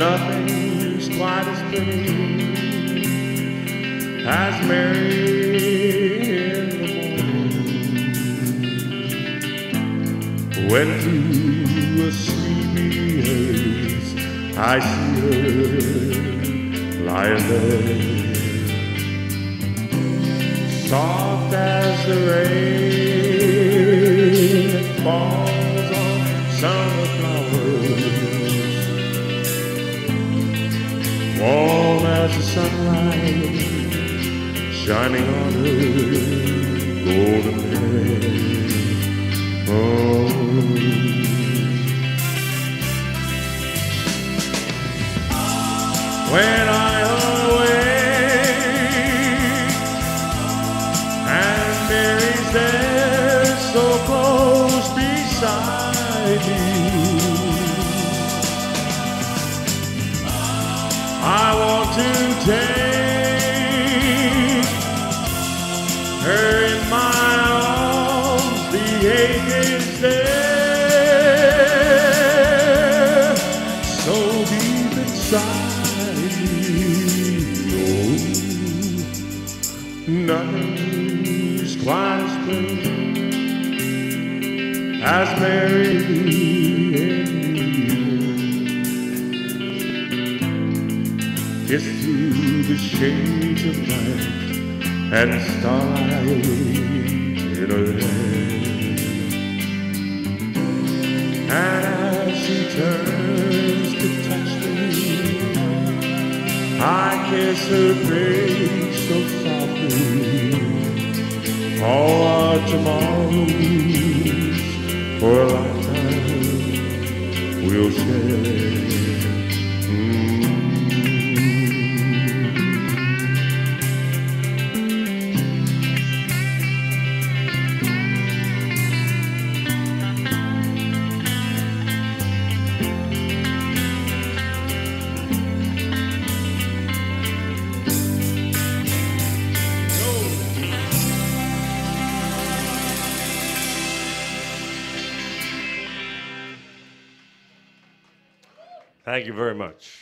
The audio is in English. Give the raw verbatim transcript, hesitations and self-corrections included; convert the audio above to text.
Nothing's quite as pretty as Mary in the morning, when through a sleepy haze I see her lying there, soft as the rain that falls on summer flowers, warm as the sunlight shining on her golden hair. Oh, when I awake and Mary's there so close beside me, I want to take her in my arms. The ache is there, so deep inside me. Oh, nothing's quite as plain as Mary and kiss through the shades of night and starlight in her hair. And as she turns to touch me, I kiss her face so softly. All our tomorrows for a lifetime we'll share. Mm. Thank you very much.